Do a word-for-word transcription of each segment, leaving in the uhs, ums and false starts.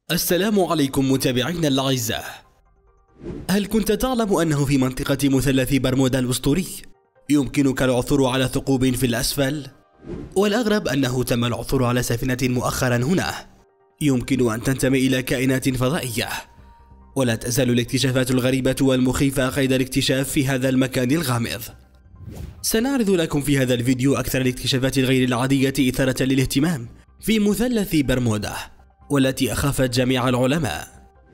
السلام عليكم متابعينا الأعزاء. هل كنت تعلم أنه في منطقة مثلث برمودا الأسطوري يمكنك العثور على ثقوب في الأسفل؟ والأغرب أنه تم العثور على سفينة مؤخرا هنا يمكن أن تنتمي إلى كائنات فضائية، ولا تزال الاكتشافات الغريبة والمخيفة قيد الاكتشاف في هذا المكان الغامض. سنعرض لكم في هذا الفيديو أكثر الاكتشافات الغير العادية إثارة للاهتمام في مثلث برمودا، والتي أخافت جميع العلماء.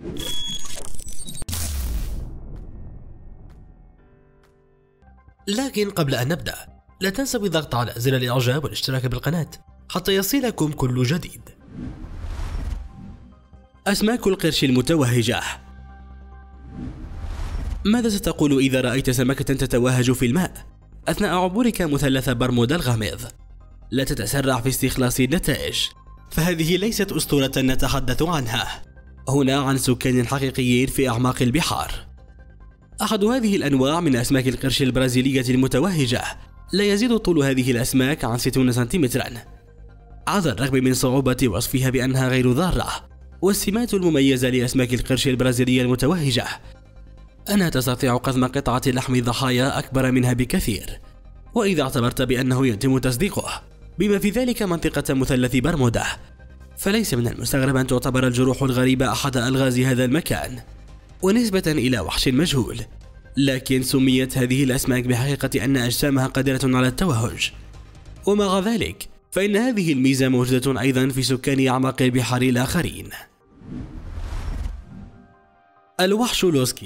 لكن قبل أن نبدأ، لا تنسوا الضغط على زر الإعجاب والاشتراك بالقناة حتى يصلكم كل جديد. أسماك القرش المتوهجة. ماذا ستقول إذا رأيت سمكة تتوهج في الماء أثناء عبورك مثلث برمودا الغامض؟ لا تتسرع في استخلاص النتائج، فهذه ليست أسطورة نتحدث عنها، هنا عن سكان حقيقيين في أعماق البحار. أحد هذه الأنواع من أسماك القرش البرازيلية المتوهجة لا يزيد طول هذه الأسماك عن ستين سنتيمترا، على الرغم من صعوبة وصفها بأنها غير ضارة. والسمات المميزة لأسماك القرش البرازيلية المتوهجة أنها تستطيع قضم قطعة لحم الضحايا أكبر منها بكثير، وإذا اعتبرت بأنه يتم تصديقه بما في ذلك منطقة مثلث برمودا، فليس من المستغرب أن تعتبر الجروح الغريبة أحد ألغاز هذا المكان ونسبة إلى وحش مجهول. لكن سميت هذه الأسماك بحقيقة أن أجسامها قادرة على التوهج، ومع ذلك فإن هذه الميزة موجودة أيضا في سكان أعماق البحار الآخرين. الوحش لوسكي.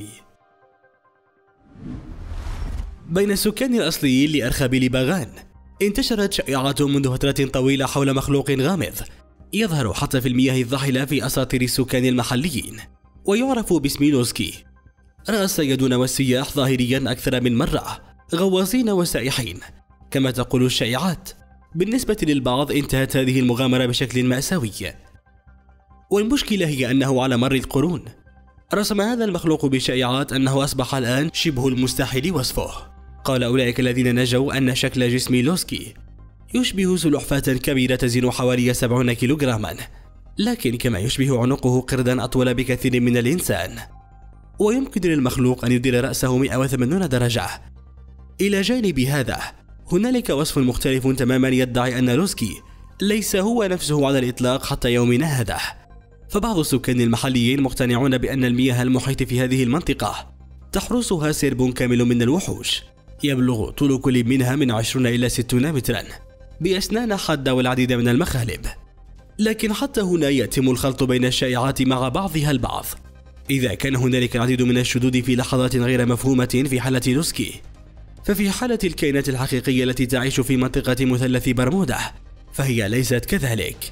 بين السكان الأصليين لأرخبيل باغان انتشرت شائعات منذ فترة طويلة حول مخلوق غامض يظهر حتى في المياه الضحلة في أساطير السكان المحليين، ويعرف باسم لوسكي. رأى الصيادون والسياح ظاهريا أكثر من مرة غواصين وسائحين كما تقول الشائعات. بالنسبة للبعض انتهت هذه المغامرة بشكل مأساوي، والمشكلة هي أنه على مر القرون رسم هذا المخلوق بالشائعات أنه أصبح الآن شبه المستحيل وصفه. قال أولئك الذين نجوا أن شكل جسم لوسكي يشبه سلحفاة كبيرة تزن حوالي سبعين كيلوغراما، لكن كما يشبه عنقه قردا أطول بكثير من الإنسان، ويمكن للمخلوق أن يدير رأسه مئة وثمانين درجة. إلى جانب هذا هنالك وصف مختلف تماما يدعي أن لوسكي ليس هو نفسه على الإطلاق حتى يومنا هذا. فبعض السكان المحليين مقتنعون بأن المياه المحيط في هذه المنطقة تحرسها سرب كامل من الوحوش يبلغ طول كل منها من عشرين إلى ستين مترا، بأسنان حادة والعديد من المخالب. لكن حتى هنا يتم الخلط بين الشائعات مع بعضها البعض. إذا كان هنالك العديد من الشذوذ في لحظات غير مفهومة في حالة لوسكي، ففي حالة الكائنات الحقيقية التي تعيش في منطقة مثلث برمودا فهي ليست كذلك.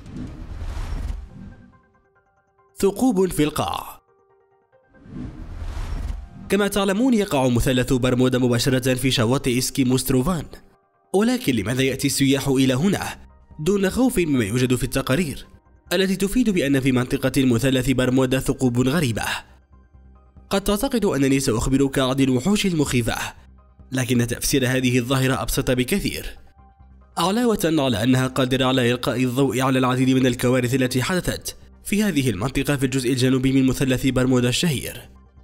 ثقوب في القاع. كما تعلمون يقع مثلث برمودا مباشرة في شواطئ اسكيمو ستروفان، ولكن لماذا يأتي السياح إلى هنا دون خوف مما يوجد في التقارير التي تفيد بأن في منطقة المثلث برمودا ثقوب غريبة؟ قد تعتقد أنني سأخبرك عن الوحوش المخيفة، لكن تفسير هذه الظاهرة أبسط بكثير، علاوة على أنها قادرة على إلقاء الضوء على العديد من الكوارث التي حدثت في هذه المنطقة في الجزء الجنوبي من مثلث برمودا الشهير.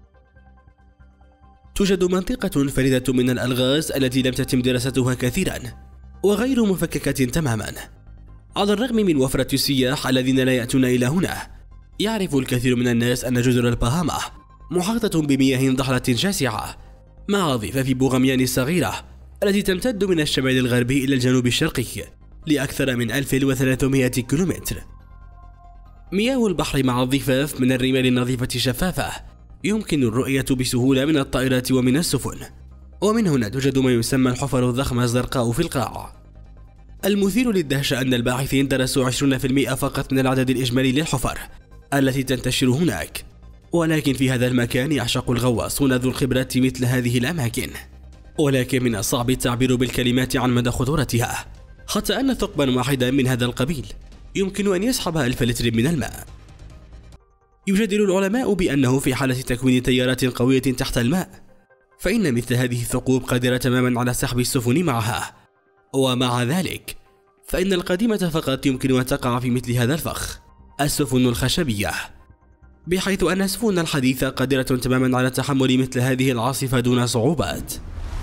توجد منطقة فريدة من الألغاز التي لم تتم دراستها كثيرا وغير مفككة تماما. على الرغم من وفرة السياح الذين لا يأتون إلى هنا، يعرف الكثير من الناس أن جزر الباهاما محاطة بمياه ضحلة شاسعة مع ضفاف بوغميان الصغيرة التي تمتد من الشمال الغربي إلى الجنوب الشرقي لأكثر من ألف وثلاثمئة كيلومتر. مياه البحر مع الضفاف من الرمال النظيفة الشفافة يمكن الرؤية بسهولة من الطائرات ومن السفن، ومن هنا توجد ما يسمى الحفر الضخمة الزرقاء في القاع. المثير للدهشة أن الباحثين درسوا عشرين بالمئة فقط من العدد الإجمالي للحفر التي تنتشر هناك، ولكن في هذا المكان يعشق الغواصون ذو الخبرة مثل هذه الأماكن. ولكن من الصعب التعبير بالكلمات عن مدى خطورتها، حتى أن ثقبا واحدا من هذا القبيل يمكن أن يسحب ألف لتر من الماء. يجادل العلماء بأنه في حالة تكوين تيارات قوية تحت الماء فإن مثل هذه الثقوب قادرة تماما على سحب السفن معها، ومع ذلك فإن القديمة فقط يمكن أن تقع في مثل هذا الفخ السفن الخشبية، بحيث أن السفن الحديثة قادرة تماما على تحمل مثل هذه العاصفة دون صعوبات.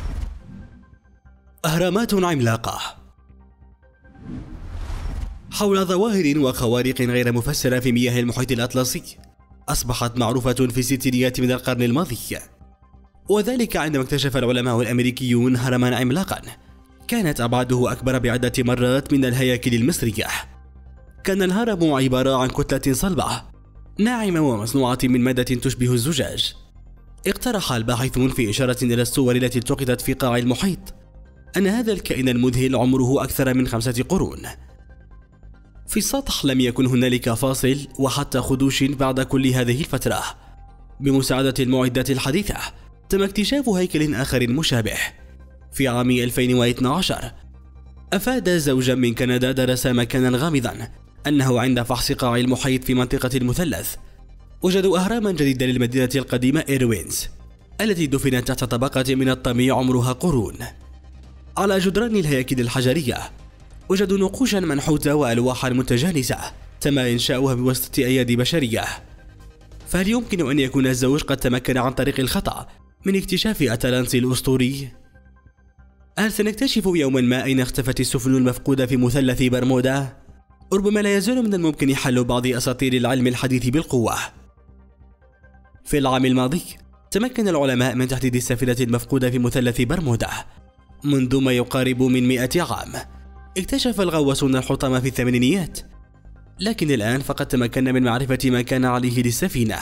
أهرامات عملاقة. حول ظواهر وخوارق غير مفسرة في مياه المحيط الأطلسي أصبحت معروفة في الستينيات من القرن الماضي، وذلك عندما اكتشف العلماء الأمريكيون هرما عملاقا كانت أبعاده أكبر بعدة مرات من الهياكل المصرية. كان الهرم عبارة عن كتلة صلبة ناعمة ومصنوعة من مادة تشبه الزجاج. اقترح الباحثون في إشارة إلى الصور التي التقطت في قاع المحيط أن هذا الكائن المذهل عمره أكثر من خمسة قرون. في السطح لم يكن هنالك فاصل وحتى خدوش بعد كل هذه الفترة. بمساعدة المعدات الحديثة تم اكتشاف هيكل آخر مشابه. في عام ألفين واثني عشر أفاد زوجا من كندا درس مكانا غامضا أنه عند فحص قاع المحيط في منطقة المثلث وجدوا أهراما جديدة للمدينة القديمة إيروينز التي دفنت تحت طبقة من الطمي عمرها قرون. على جدران الهياكل الحجرية وجدوا نقوشا منحوتة وألواحا متجانسة تم إنشاؤها بواسطة أيادي بشرية. فهل يمكن أن يكون الزوج قد تمكن عن طريق الخطأ من اكتشاف أتلانتي الأسطوري؟ هل سنكتشف يوما ما أين اختفت السفن المفقودة في مثلث برمودا؟ ربما لا يزال من الممكن حل بعض أساطير العلم الحديث بالقوة. في العام الماضي تمكن العلماء من تحديد السفينة المفقودة في مثلث برمودا منذ ما يقارب من مئة عام. اكتشف الغواصون الحطام في الثمانينيات، لكن الآن فقد تمكنا من معرفة ما كان عليه للسفينة.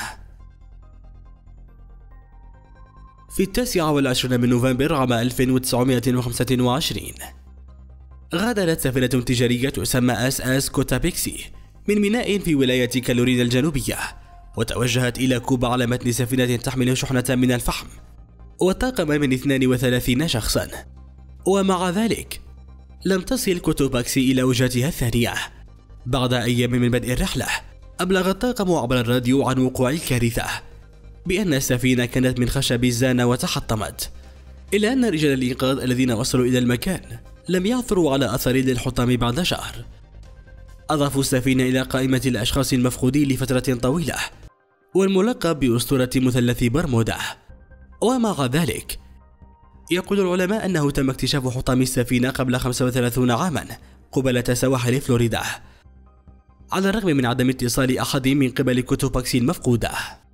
في التاسع والعشرين من نوفمبر عام ألف وتسعمئة وخمسة وعشرين غادرت سفينة تجارية تسمى اس اس كوتابيكسي من ميناء في ولاية كالورينا الجنوبية وتوجهت إلى كوبا على متن سفينة تحمل شحنة من الفحم وطاقم من اثنين وثلاثين شخصا. ومع ذلك لم تصل كوتوباكسي إلى وجهتها الثانية. بعد أيام من بدء الرحلة أبلغ الطاقم عبر الراديو عن وقوع الكارثة بأن السفينة كانت من خشب الزانة وتحطمت، إلا أن رجال الإنقاذ الذين وصلوا إلى المكان لم يعثروا على أثر للحطام بعد شهر. أضافوا السفينة إلى قائمة الأشخاص المفقودين لفترة طويلة والملقب بأسطورة مثلث برمودا. ومع ذلك يقول العلماء أنه تم اكتشاف حطام السفينة قبل خمسة وثلاثين عاما قبالة سواحل فلوريدا، على الرغم من عدم اتصال أحد من قبل كوتوباكسي المفقودة.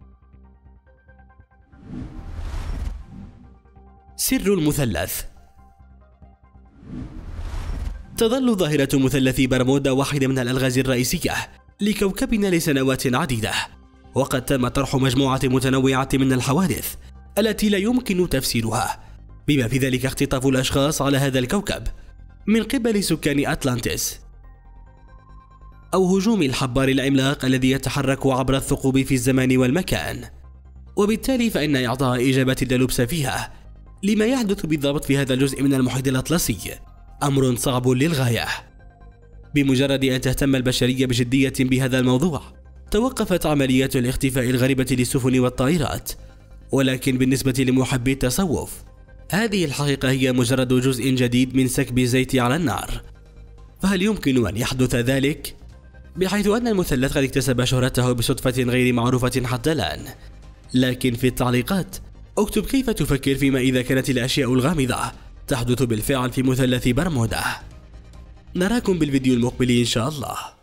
سر المثلث. تظل ظاهرة مثلث برمودا واحدة من الألغاز الرئيسية لكوكبنا لسنوات عديدة، وقد تم طرح مجموعة متنوعة من الحوادث التي لا يمكن تفسيرها، بما في ذلك اختطاف الأشخاص على هذا الكوكب من قبل سكان أتلانتس، أو هجوم الحبار العملاق الذي يتحرك عبر الثقوب في الزمان والمكان. وبالتالي فإن إعطاء إجابة لا لبس فيها لما يحدث بالضبط في هذا الجزء من المحيط الأطلسي أمر صعب للغاية. بمجرد أن تهتم البشرية بجدية بهذا الموضوع توقفت عمليات الاختفاء الغريبة للسفن والطائرات. ولكن بالنسبة لمحبي التصوف هذه الحقيقة هي مجرد جزء جديد من سكب الزيت على النار. فهل يمكن أن يحدث ذلك؟ بحيث أن المثلث قد اكتسب شهرته بصدفة غير معروفة حتى الآن. لكن في التعليقات اكتب كيف تفكر فيما إذا كانت الأشياء الغامضة تحدث بالفعل في مثلث برمودا. نراكم بالفيديو المقبل إن شاء الله.